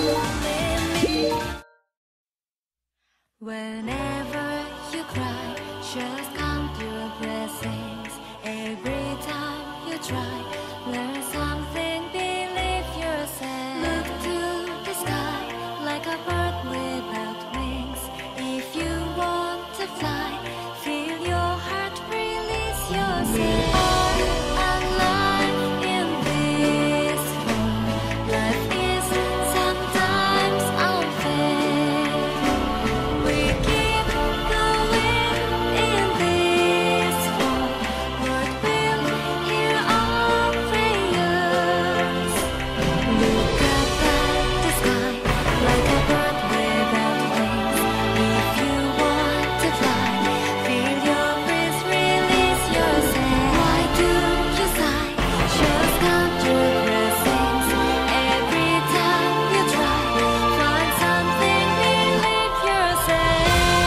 Whenever you cry, just count your blessings. Every time you try, learn something, believe yourself. Look to the sky like a bird without wings. If you want to fly, feel your heart, release yourself. All alive in this world, life is sometimes unfair. We keep going in this world, Lord will hear our prayers. Look up at the sky like a bird without wings. If you want to fly, feel your breeze, release yourself. Why do you sigh? Just count your blessings. Every time you try, find something, believe yourself.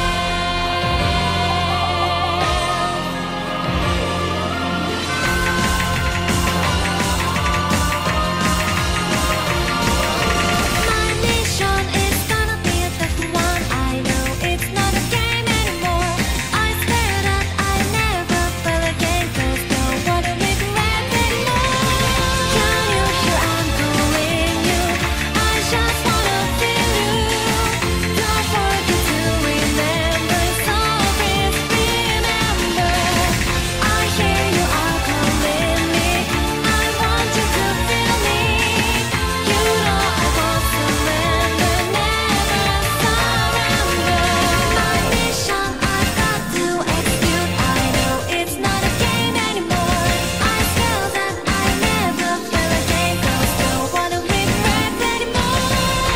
My mission is gonna be a tough one. I know it's not a game anymore. I swear that I never fell again, 'cause don't wanna regret anymore. Can you hear I'm calling you? I just wanna feel you. Don't forget to remember, so please remember. I hear you are calling me. I want you to feel me. You know I won't surrender, never surrender. My mission I've got to execute. I know it's not a game anymore. I swear that I never fell again, 'cause don't wanna regret anymore.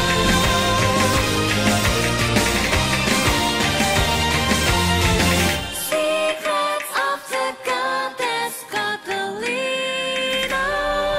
Secrets of the goddess Catalina.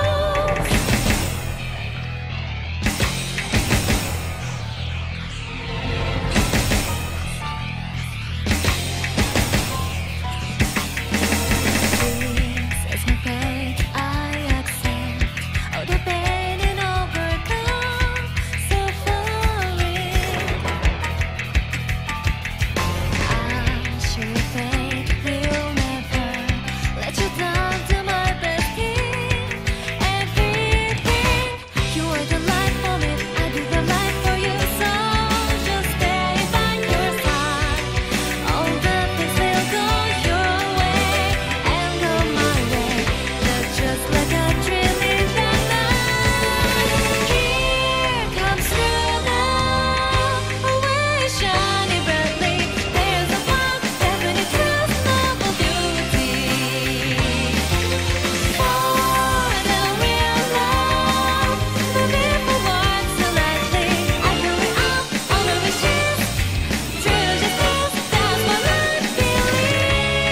This is my fate, I accept all the pain and overcome suffering. I'm sure fate will never let you down, to my best king. Everything, you are the light for me, I be the light for you. So just stay by your side. All the things will go your way and go my way. That's just like a dream in the night. Here comes through now, always shining brightly. There's a one definite truth, noble beauty. For the real love, the beautiful one so lightly. I carry up all the wishes. True justice, that's what I believe.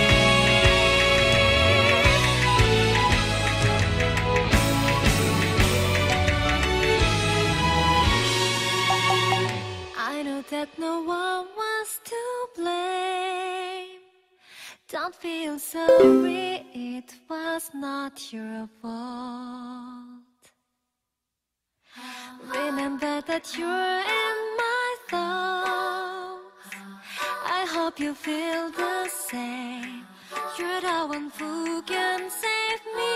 I know that no one was to blame. Don't feel sorry, it was not your fault. Remember that you're in my thoughts. I hope you feel the same. You're the one who can save me.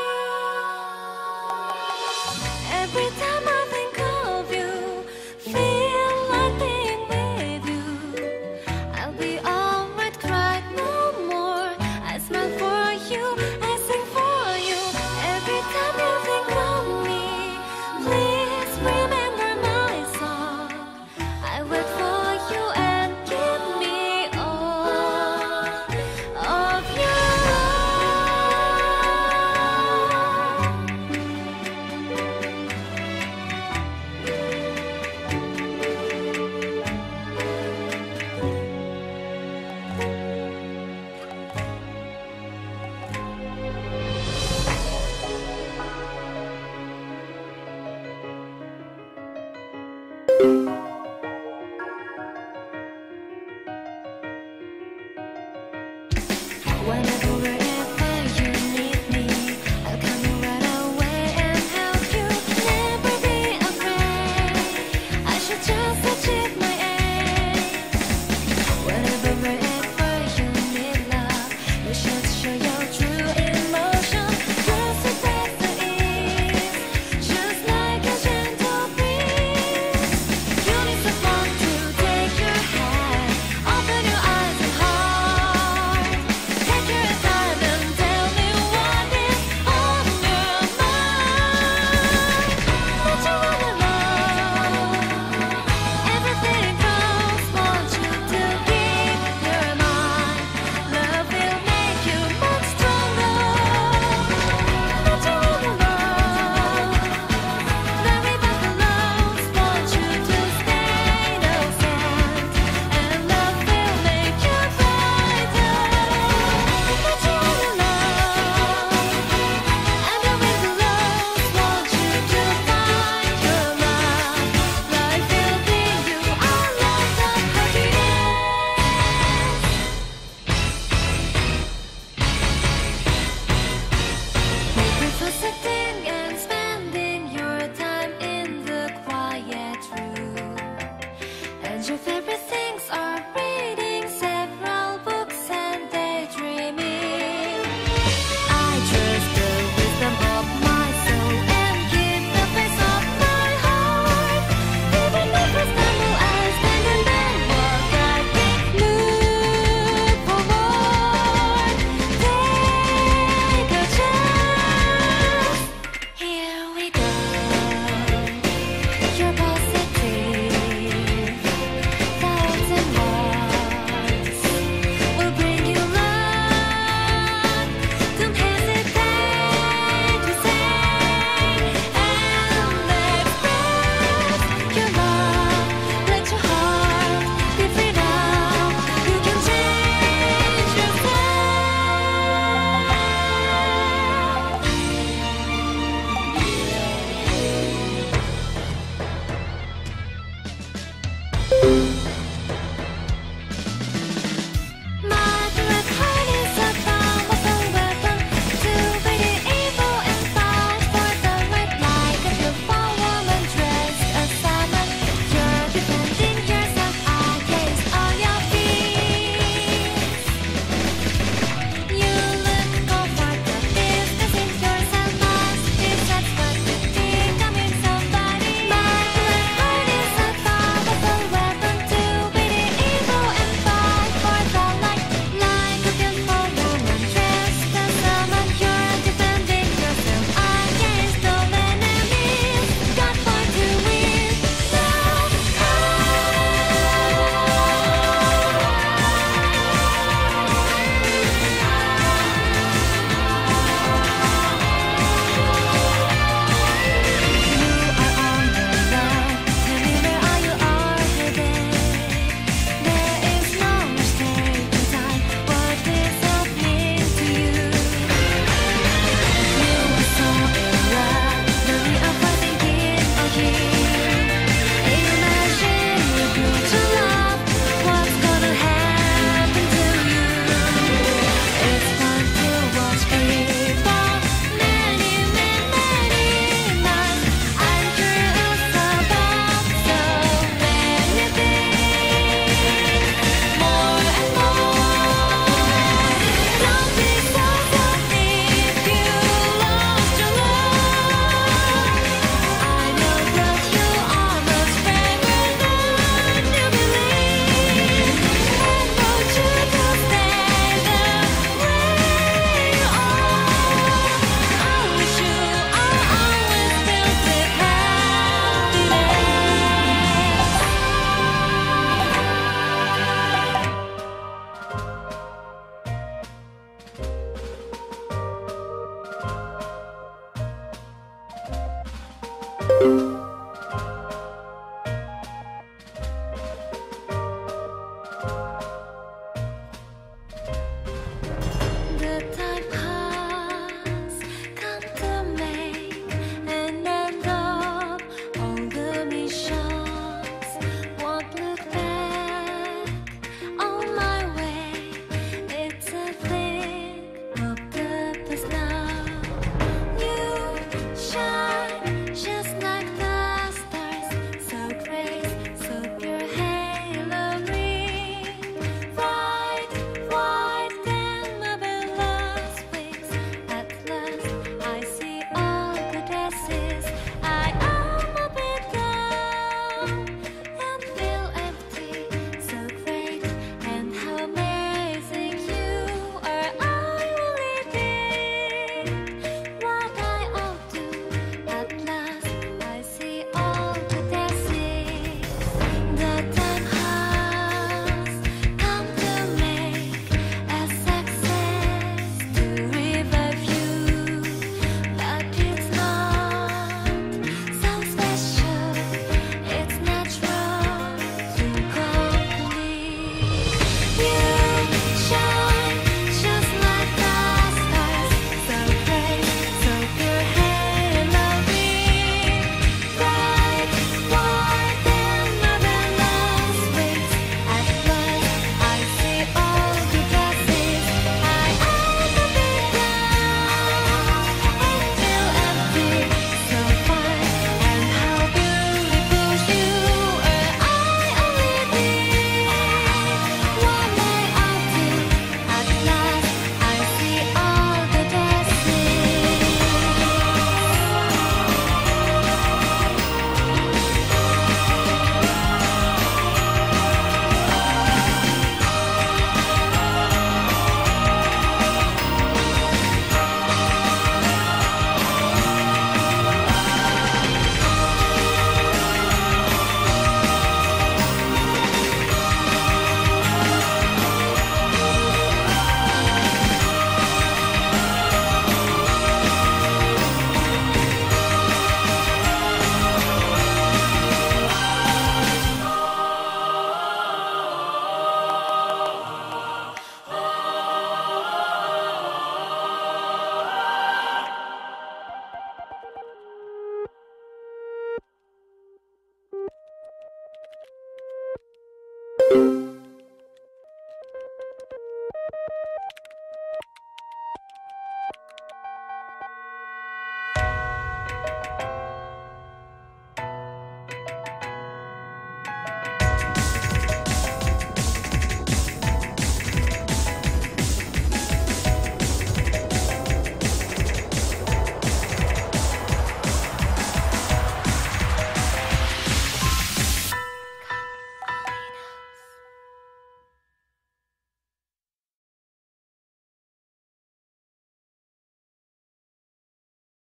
Every time I think of you, feel like being with you. I'll be alright, cry no more. I smile for you, I sing for you. Every time you think of me, please remember my song. I wait for you and give me all of your love. your face.